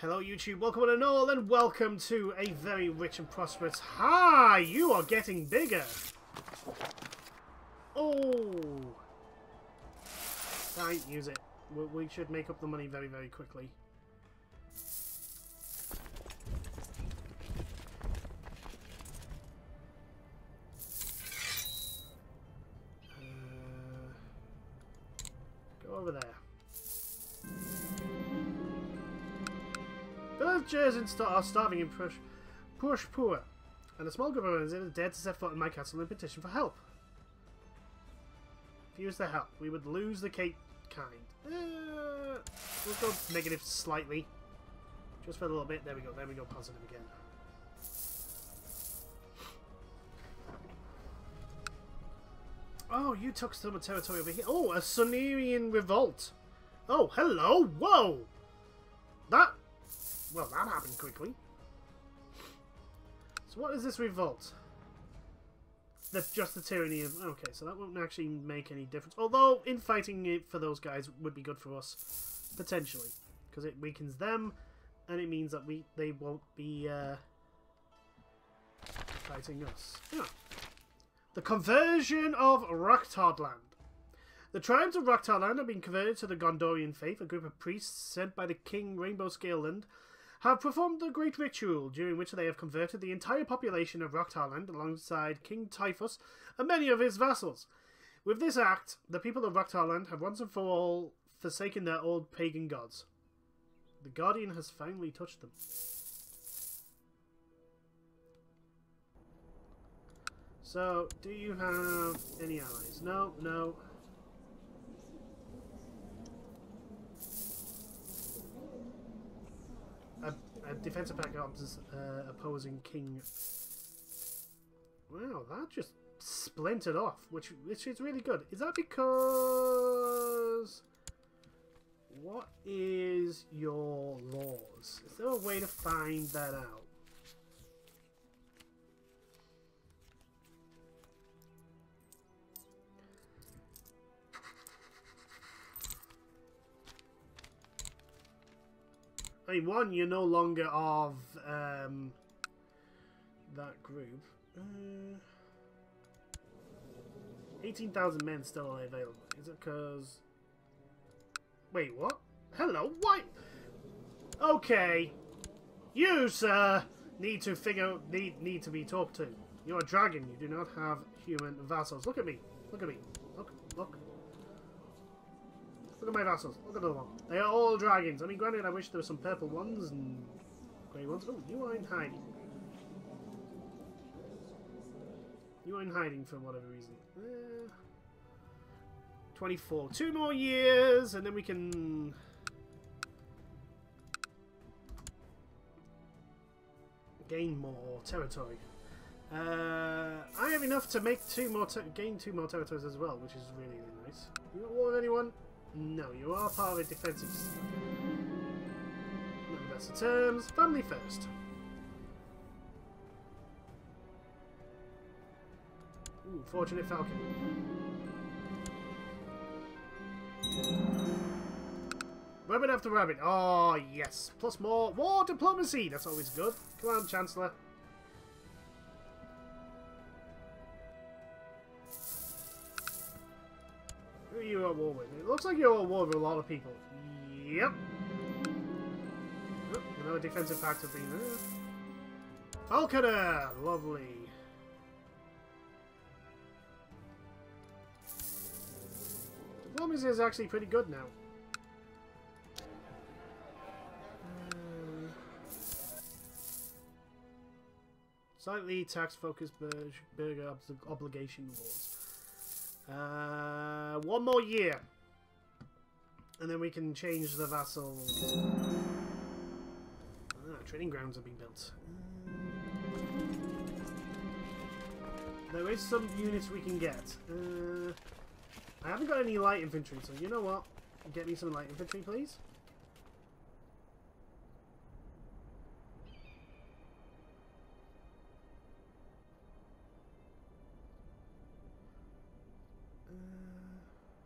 Hello YouTube, welcome and all, and welcome to a very rich and prosperous... Hi! You are getting bigger! Oh! Fine, use it. We should make up the money very, very quickly. Go over there. Villagers are starving in poor, and a small group of residents dared to set foot in my castle and petition for help. Refuse the help. We would lose the Cape kind. We'll go negative slightly. Just for a little bit. There we go. There we go. Positive again. Oh, you took some territory over here. Oh, a Sunerian revolt. Oh, hello. Whoa. Well, that happened quickly. So what is this revolt? That's just the tyranny of... Okay, so that won't actually make any difference. Although, in fighting it for those guys would be good for us. Potentially. Because it weakens them, and it means that they won't be fighting us. Yeah. The conversion of Roktardland. The tribes of Roktardland have been converted to the Gondorian faith. A group of priests sent by the King Rainbow Scaleland have performed a great ritual, during which they have converted the entire population of Roktardland alongside King Typhus and many of his vassals. With this act, the people of Roktardland have once and for all forsaken their old pagan gods. The Guardian has finally touched them. So, do you have any allies? No, no. A defensive pack opposing king. Wow, that just splintered off, which is really good. Is that because... What is your laws? Is there a way to find that out? I mean, one, you're no longer of that group. 18,000 men still available. Is it because... Wait, what? Hello? Why? Okay. You, sir, need to need to be talked to. You're a dragon. You do not have human vassals. Look at me. Look at me. Look. Look. Look at my vassals. Look at them all. They are all dragons. I mean, granted, I wish there were some purple ones and grey ones. Oh, you are in hiding. You are in hiding for whatever reason. 24. 2 more years, and then we can... gain more territory. I have enough to make gain 2 more territories as well, which is really, really nice. You not war with anyone? No, you are part of a defensive system. Not the best of terms. Family first. Ooh, Fortunate Falcon. Rabbit after rabbit. Oh, yes. Plus more war diplomacy. That's always good. Come on, Chancellor. Who are you at war with? It looks like you're at war with a lot of people. Yep. Oh, another defensive pact has been there. Falconer! Lovely. Diplomacy is actually pretty good now. Slightly tax-focused burger obligation wars. 1 more year. And then we can change the vassals. Training grounds have been built. There is some units we can get. I haven't got any light infantry, so you know what? Get me some light infantry, please.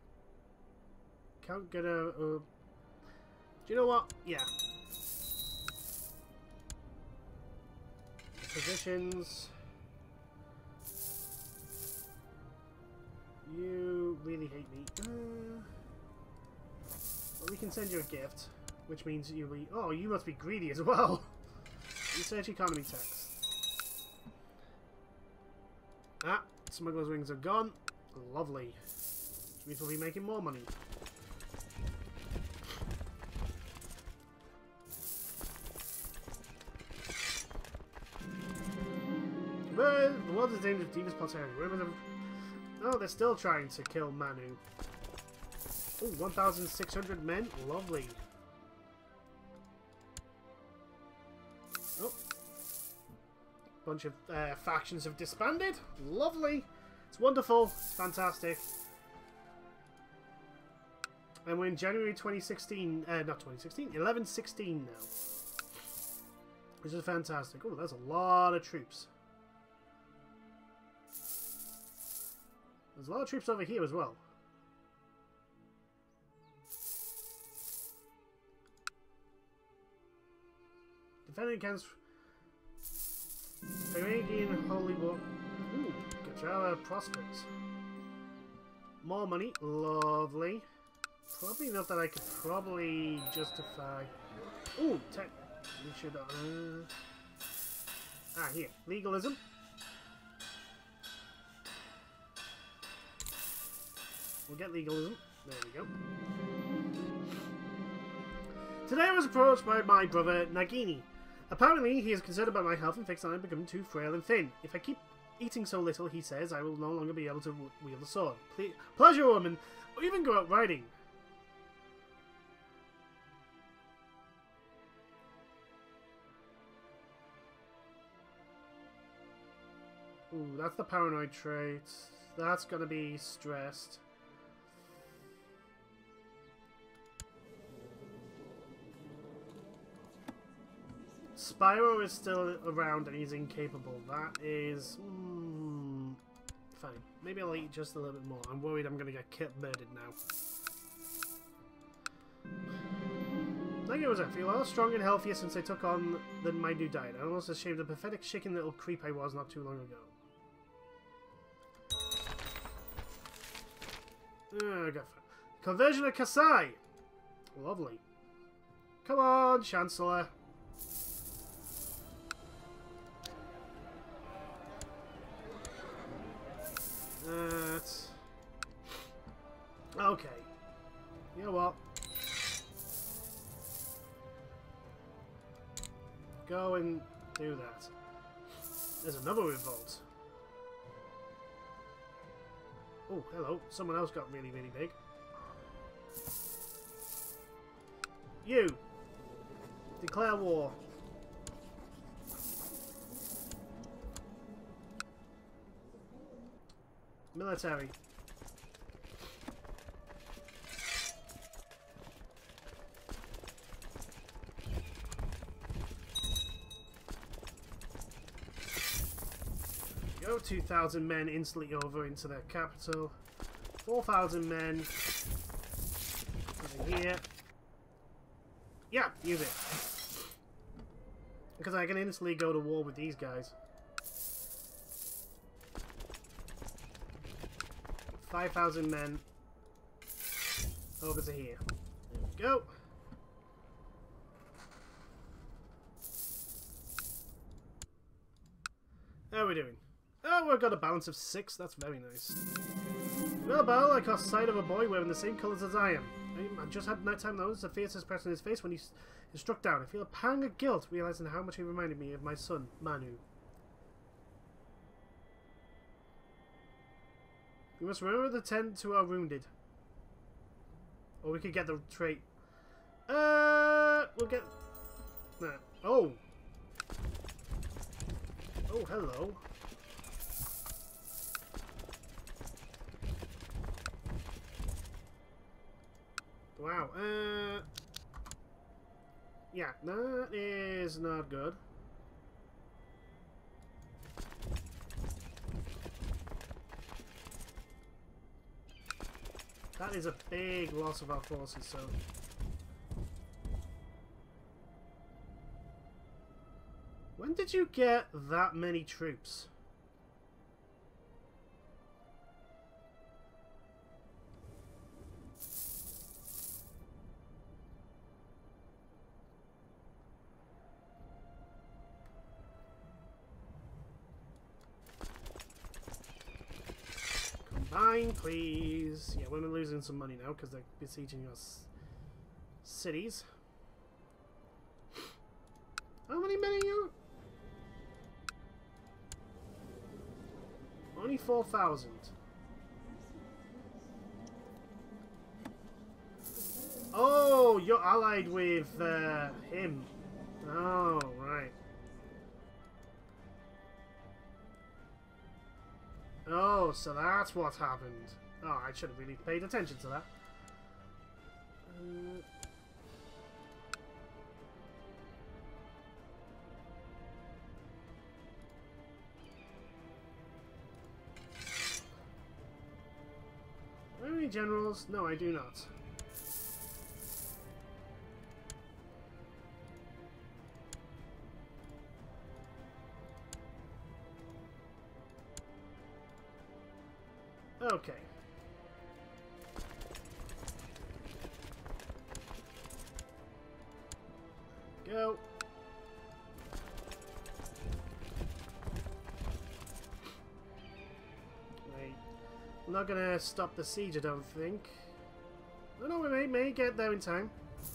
Can't get a... do you know what? Yeah. Positions. You really hate me. Well, we can send you a gift, which means you'll be... Oh, you must be greedy as well. Research economy tax. Ah, smuggler's wings are gone. Lovely. Which means we'll be making more money. Well, the world is dangerous, deepest parts area. Oh, they're still trying to kill Manu. Oh, 1,600 men. Lovely. Oh. Bunch of factions have disbanded. Lovely. It's wonderful. It's fantastic. And we're in January 2016. Not 2016. 1116 now. Which is fantastic. Oh, there's a lot of troops. There's a lot of troops over here as well. Defending against Arabian Holy War. Ooh, Gajara prospects. More money. Lovely. Probably enough that I could probably justify. Ooh, we should. Here. Legalism. We'll get legalism. There we go. Today I was approached by my brother Nagini. Apparently, he is concerned about my health and thinks that I'm becoming too frail and thin. If I keep eating so little, he says, I will no longer be able to wield a sword. Pleasure, woman, or even go out riding. Ooh, that's the paranoid trait. That's gonna be stressed. Spyro is still around and he's incapable. That is... fine. Maybe I'll eat just a little bit more. I'm worried I'm going to get murdered now. Like it was, I feel a lot stronger and healthier since I took on my new diet. I'm almost ashamed of the pathetic chicken little creep I was not too long ago. Conversion of Kasai! Lovely. Come on, Chancellor. Okay. You know what? Go and do that. There's another revolt. Oh, hello. Someone else got really, really big. You! Declare war. Military. Go 2,000 men instantly over into their capital. 4,000 men over here. Yeah, use it. Because I can instantly go to war with these guys. 5,000 men over to here. There we go. How are we doing? Oh, we've got a balance of 6. That's very nice. Well, Belle, I caught sight of a boy wearing the same colours as I am. I just had nighttime notice the fierce expression on his face when he struck down. I feel a pang of guilt, realising how much he reminded me of my son, Manu. We must remember to tend to our wounded. Or we could get the trait. We'll get... Nah. Oh! Oh, hello. Wow, yeah, that is not good. That is a big loss of our forces, so... When did you get that many troops? Combine, please. Yeah, we're losing some money now because they're besieging us cities. How many men are you? Only 4,000. Oh, you're allied with him. Oh, right. Oh, so that's what happened. Oh, I should have really paid attention to that. How many generals? No, I do not. Okay. Go. Wait. I'm not gonna stop the siege, I don't think. Oh no, we may get there in time.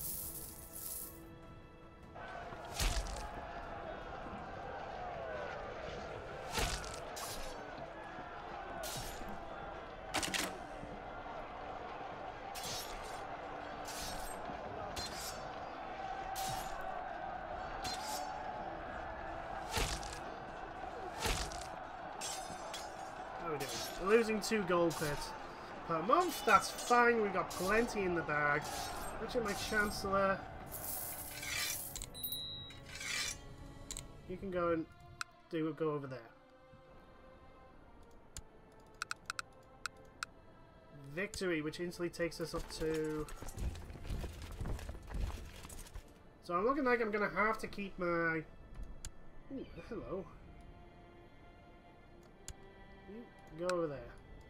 We're losing 2 gold per month. That's fine. We've got plenty in the bag. Actually, my Chancellor. You can go and go over there. Victory, which instantly takes us up to. So I'm looking like I'm gonna have to keep my. Ooh, hello. Go over there.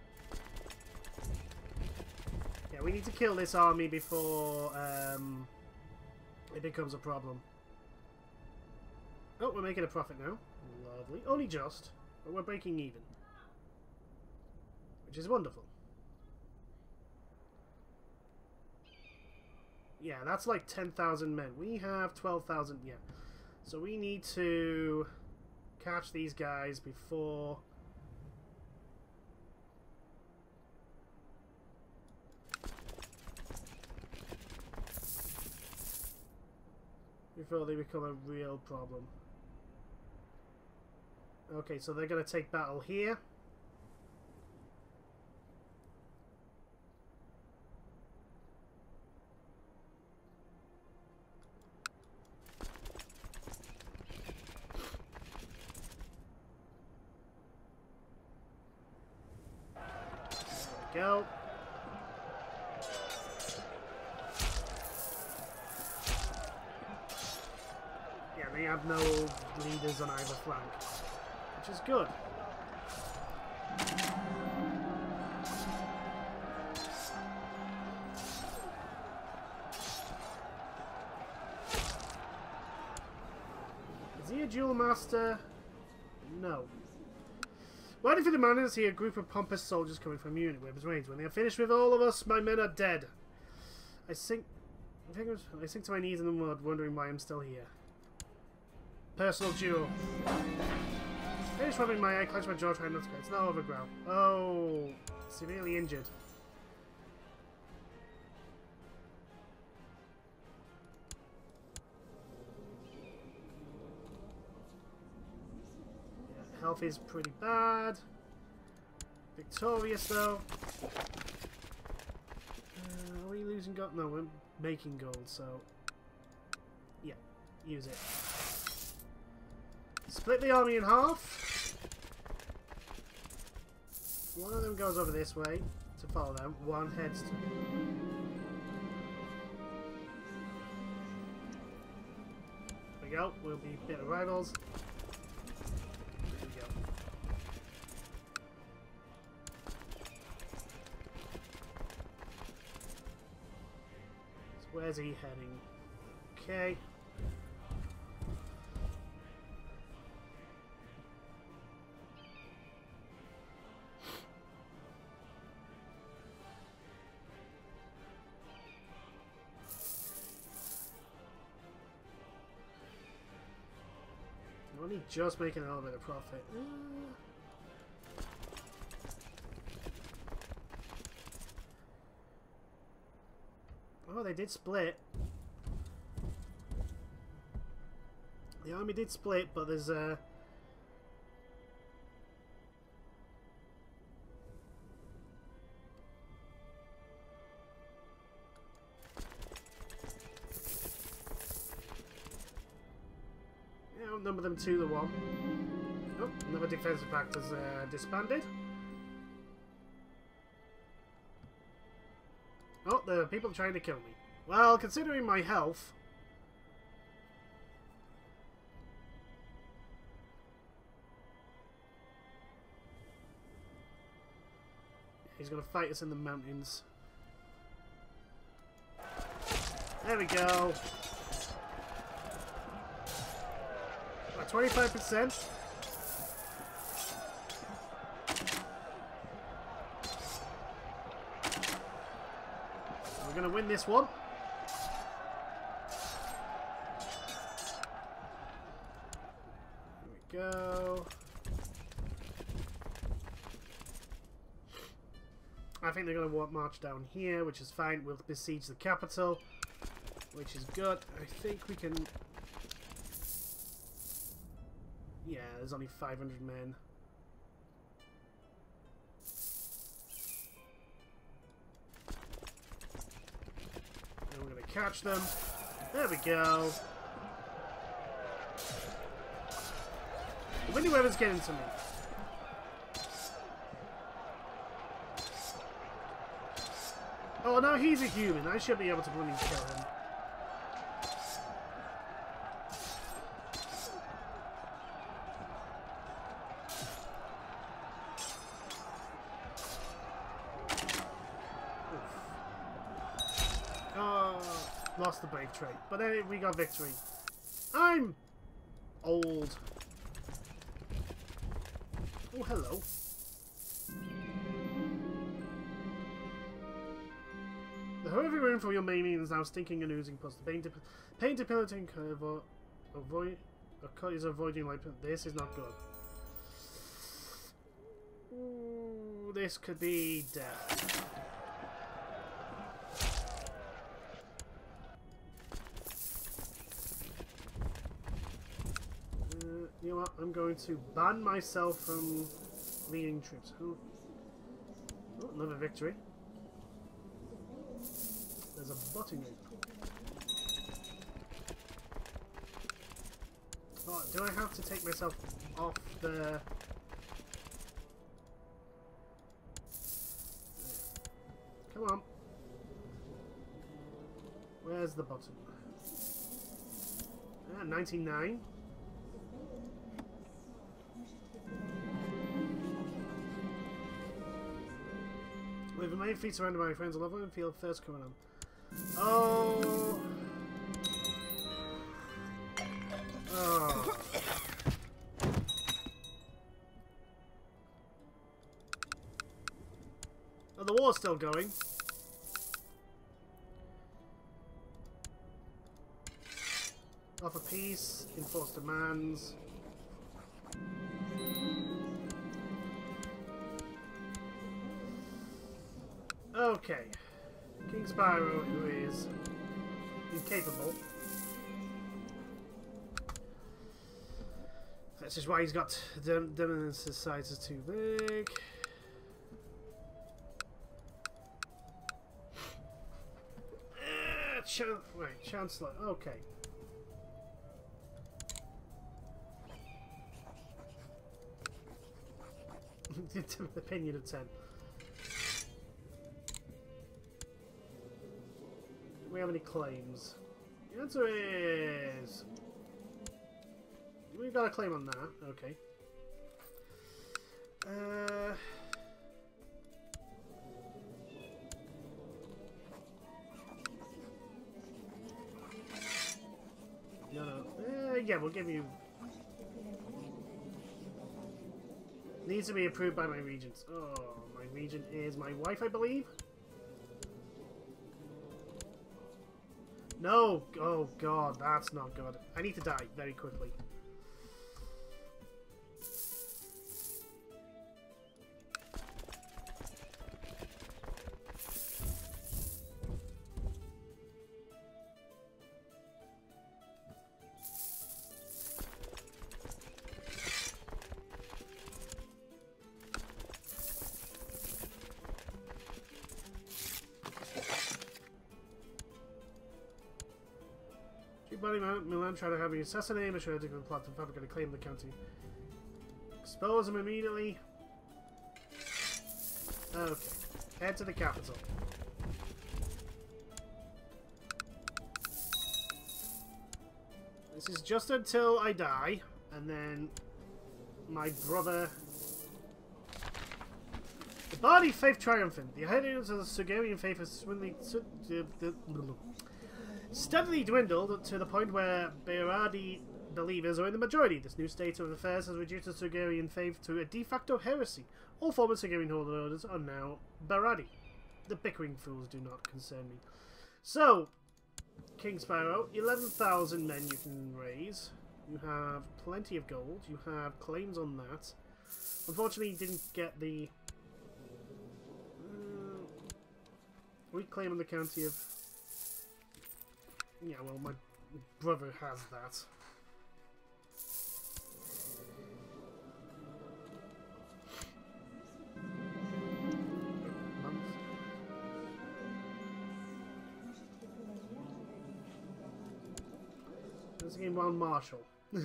Yeah, we need to kill this army before it becomes a problem. Oh, we're making a profit now. Lovely. Only just, but we're breaking even. Which is wonderful. Yeah, that's like 10,000 men. We have 12,000, yeah. So we need to catch these guys before... before they become a real problem. Okay, so they're going to take battle here. There we go. They have no leaders on either flank, which is good. Is he a duel master? No. Waiting for the man is see a group of pompous soldiers coming from Munich with range. When they are finished with all of us, my men are dead. I sink to my knees in the mud, wondering why I'm still here. Personal duel. Finish rubbing my eye, clench my jaw, trying not to go. It's now overgrown. Oh, severely injured. Yeah, health is pretty bad. Victorious though. Are we losing gold? No, we're making gold, so yeah, use it. Split the army in half. One of them goes over this way to follow them. One heads to... we go. We'll be better rivals. There we go. So where's he heading? Okay. Only just making a little bit of profit. Oh, they did split. The army did split, but there's outnumber them 2-1. Oh, another defensive pact has disbanded. Oh, there are people trying to kill me. Well, considering my health... He's going to fight us in the mountains. There we go. 25%. We're going to win this one. There we go. I think they're going to march down here, which is fine. We'll besiege the capital, which is good. I think we can... Yeah, there's only 500 men. And we're going to catch them. There we go. The windy weather's getting to me. Oh, no, he's a human. I should be able to really kill him. Lost the brave trait, but then we got victory. I'm old. Oh, hello. The horrific room for your main is now stinking and oozing pus. The pain debilitating curve is avoiding light. This is not good. Ooh, this could be death. You know what? I'm going to ban myself from leading troops. Oh, another victory. There's a button. Oh, do I have to take myself off the... Come on. Where's the button? 99. With my feet surrounded by my friends, I love and feel thirst coming on. Oh. Oh. Oh, the war's still going. Offer peace, enforce demands. Okay. King Spyro, who is incapable. That's just why he's got dominance size is too big. Wait, Chancellor. Okay. Opinion of 10. Do we have any claims? The answer is we've got a claim on that. Okay. No. Yeah, we'll give you... Needs to be approved by my regents. Oh, my regent is my wife, I believe? No! Oh, God, that's not good. I need to die very quickly. Milan tried to have me assassinated. I'm sure I did the plot to fabricate a claim in the county. Expose him immediately. Okay. Head to the capital. This is just until I die, and then my brother... The body faith triumphant. The adherents of the Sugarian faith has steadily dwindled to the point where Berardi believers are in the majority. This new state of affairs has reduced the Sugarian faith to a de facto heresy. All former Sugarian holders are now Berardi. The bickering fools do not concern me. So, King Spyro, 11,000 men you can raise. You have plenty of gold. You have claims on that. Unfortunately, you didn't get the... reclaim on the county of... Yeah, well, my brother has that. Let's get one marshal. Did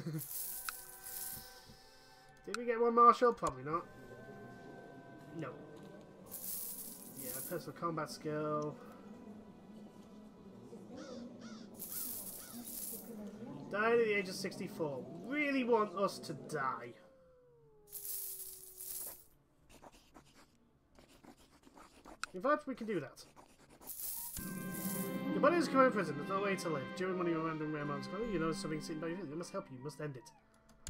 we get one marshal? Probably not. No. Yeah, personal combat skill. Died at the age of 64. Really want us to die. In fact, we can do that. Your body is currently in prison. There's no way to live. During one of your random rare moments, you know something sitting by you. It must help you. You must end it.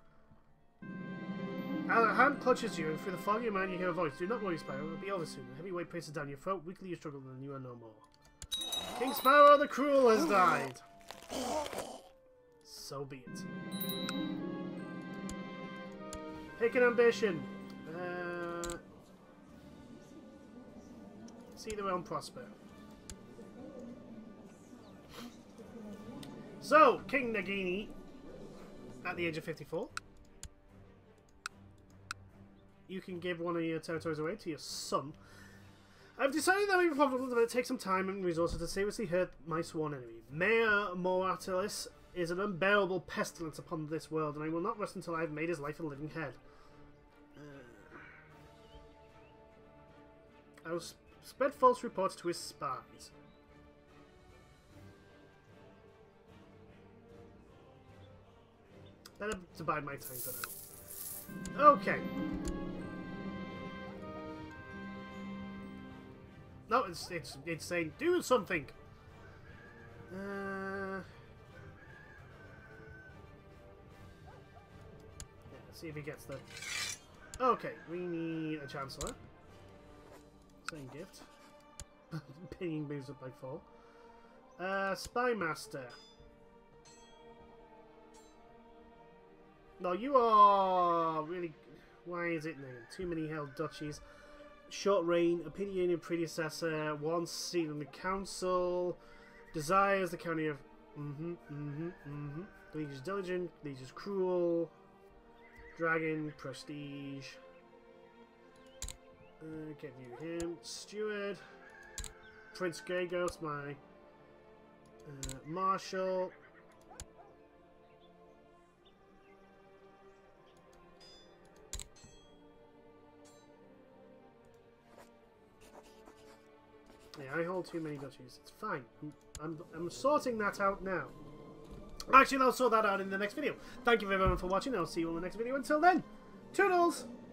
A hand clutches you, and through the fog of your mind you hear a voice. Do not worry, Spyro. It'll be over soon. A heavy weight presses down your throat. Weakly you struggle, and you are no more. King Spyro the Cruel has died. So be it. Pick an ambition. See the realm prosper. So, King Nagini, at the age of 54, you can give one of your territories away to your son. I've decided that it may be profitable to take some time and resources to seriously hurt my sworn enemy. Mayor Moratalis is an unbearable pestilence upon this world, and I will not rest until I have made his life a living hell. I will spread false reports to his spies. Better to bide my time for now. Okay. No, it's saying do something. Let's see if he gets the... Okay, we need a Chancellor. Same gift. Pinging moves up by 4. Spy Master. No, you are really... Why is it named? Too many held duchies. Short reign, opinionated predecessor, one seat on the council, desires the county of... Liege is diligent, Liege is cruel, dragon, prestige. Give you him. Steward. Prince Greygoat's my marshal. Yeah, I hold too many duchies. It's fine. I'm sorting that out now. Actually, I'll sort that out in the next video. Thank you everyone for watching. I'll see you on the next video. Until then, toodles!